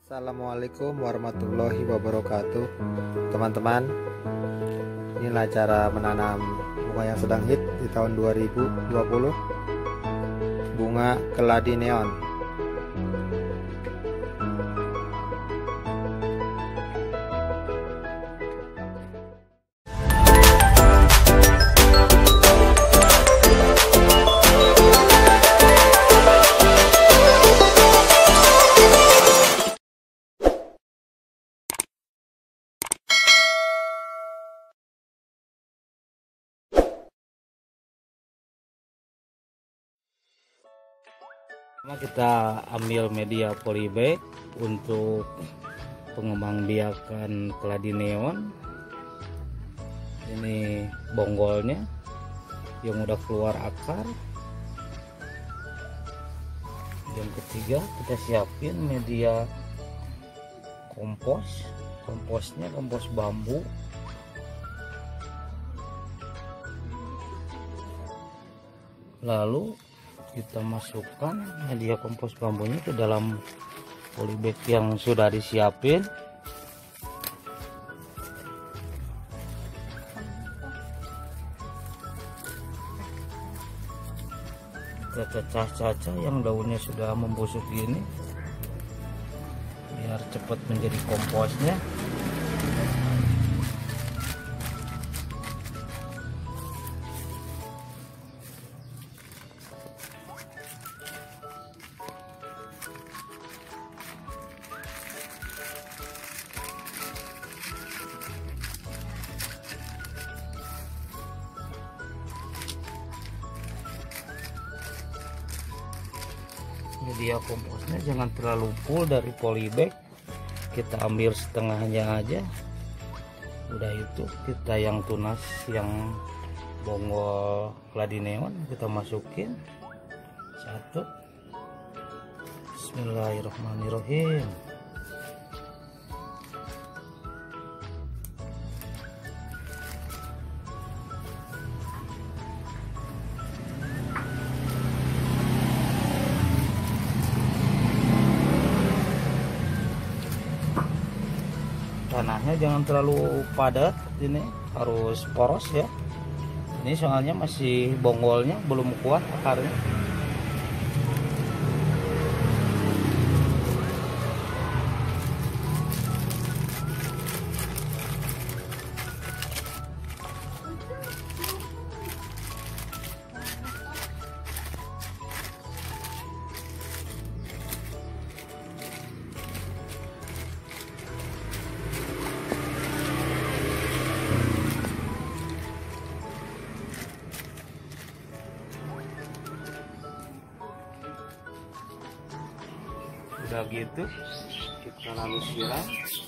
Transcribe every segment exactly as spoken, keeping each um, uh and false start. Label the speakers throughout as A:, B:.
A: Assalamualaikum warahmatullahi wabarakatuh. Teman-teman, inilah cara menanam bunga yang sedang hit di tahun dua ribu dua puluh, bunga keladi neon.
B: Kita ambil media polybag untuk pengembangbiakan keladi neon. Ini bonggolnya yang udah keluar akar. Yang ketiga, kita siapin media kompos. Komposnya kompos bambu. Lalu kita masukkan media kompos bambunya ke dalam polybag yang sudah disiapin. Kita cacah-cacah yang daunnya sudah membusuk ini biar cepat menjadi komposnya. Media komposnya jangan terlalu full dari polybag, kita ambil setengahnya aja. Udah itu kita yang tunas, yang bonggol keladi neon kita masukin satu. Bismillahirrahmanirrahim. Tanahnya jangan terlalu padat, ini harus poros ya. Ini soalnya masih bonggolnya belum kuat akarnya. Udah gitu kita lalu siram.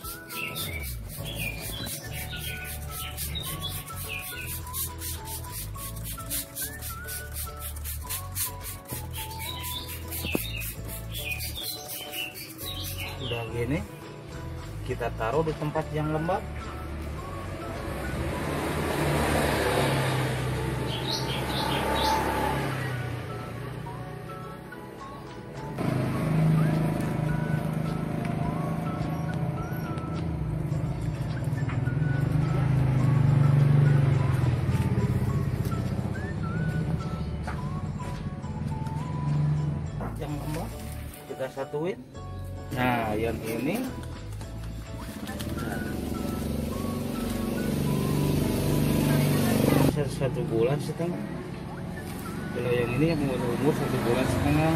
B: Udah gini kita taruh di tempat yang lembab. Yang lembab kita satuin. Nah, yang ini nah, satu bulan setengah. Kalau yang ini yang umur satu bulan setengah.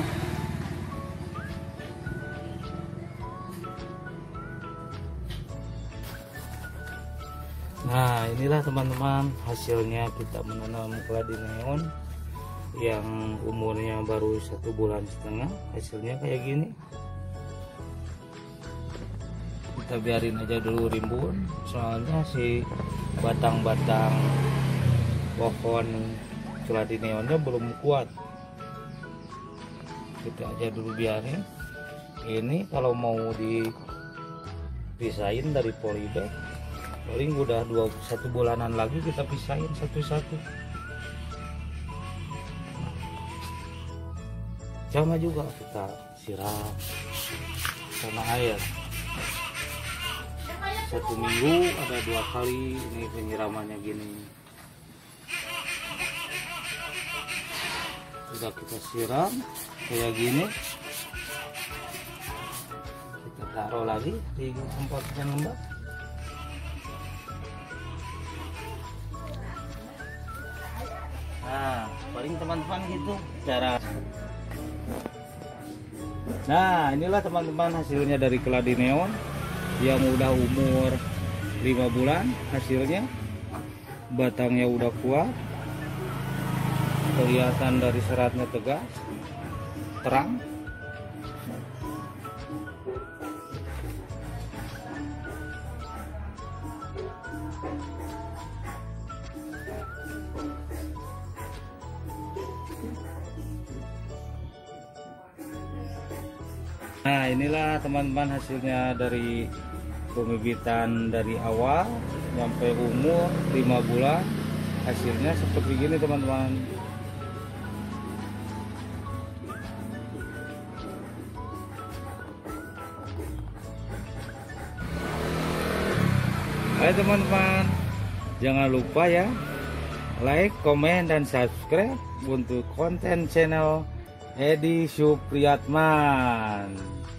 B: Nah, inilah teman-teman hasilnya kita menanam keladi neon yang umurnya baru satu bulan setengah. Hasilnya kayak gini. Kita biarin aja dulu rimbun, soalnya si batang-batang pohon keladi neonnya belum kuat. Kita aja dulu biarin. Ini kalau mau dipisahin dari polybag paling udah dua satu bulanan lagi kita pisahin satu-satu. Sama juga kita siram sama air. satu minggu ada dua kali ini penyiramannya gini. Sudah kita siram kayak gini, kita taruh lagi di tempat yang lembab. Nah, paling teman-teman gitu cara. Nah, inilah teman-teman hasilnya dari keladi neon yang udah umur lima bulan. Hasilnya batangnya udah kuat, kelihatan dari seratnya tegas, terang. Nah, inilah teman-teman hasilnya dari pembibitan dari awal sampai umur lima bulan. Hasilnya seperti gini teman-teman. Hai teman-teman, jangan lupa ya like, komen, dan subscribe untuk konten channel Edi Supriyatman.